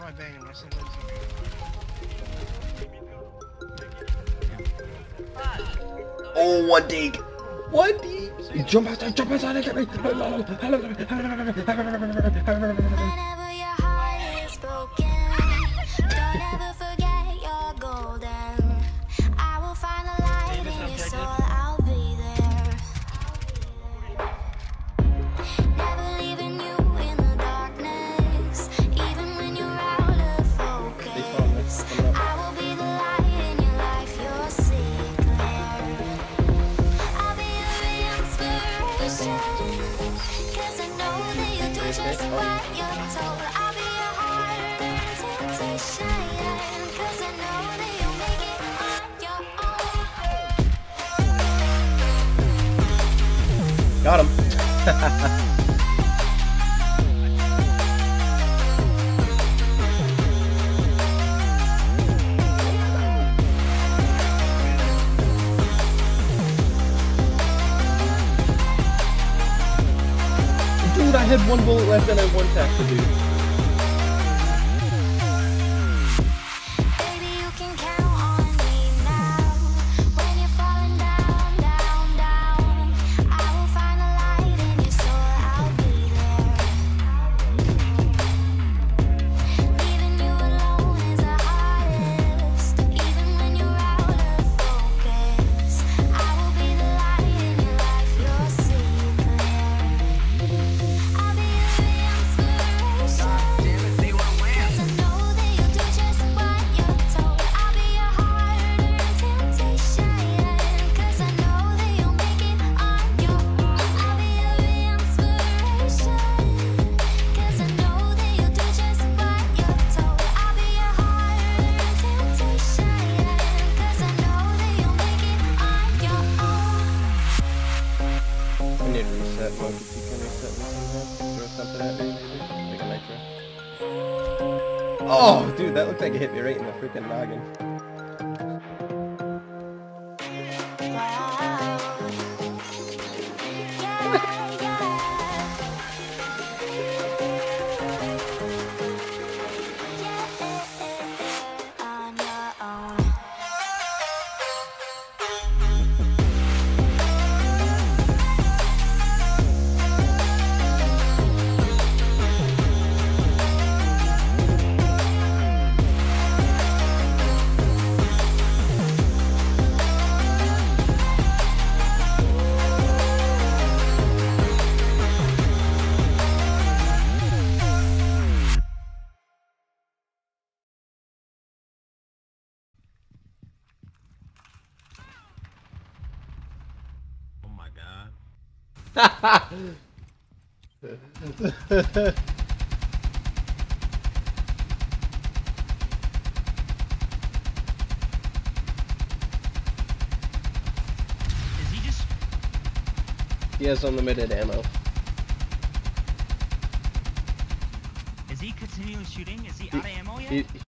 I bang him. I said let's Oh, one dig. One dig. Jump outside, jump outside, get me. Whenever your heart is broken, don't ever forget you're golden. I will find a light in your soul, I'll be there. Never leaving you in the darkness, even when you're out of focus. I will be the light in your life, you'll see clear. I'll be your inspiration, 'cause I know that you'll do just what you're told. I'll be your heart and temptation, 'cause I know that you'll make it on your own. Got him. Dude, I had one bullet left and I one tapped the dude. Baby, you can count on me now. When you're falling down, down, down, I will find a light in your soul, I'll be there. Leaving you alone is the hardest, even when you're out of focus. I will be the light in your life, you'll see clear. I'll be your inspiration, 'cause I know that you'll do just what you're told. I'll be your heart and temptation, 'cause I know that you'll make it on your own. I'll be your inspiration, 'cause I know that you'll do just what you're told. I'll be your heart and temptation, 'cause I know that you'll make it on your own. I need to reset. Well, if you can reset me somehow, throw something at me, maybe? Like a nitro. Oh, dude, that looked like it hit me right in the freaking noggin. On your own. Oh my god. Is he just? He has unlimited ammo. Is he continually shooting? Is he out of ammo yet? He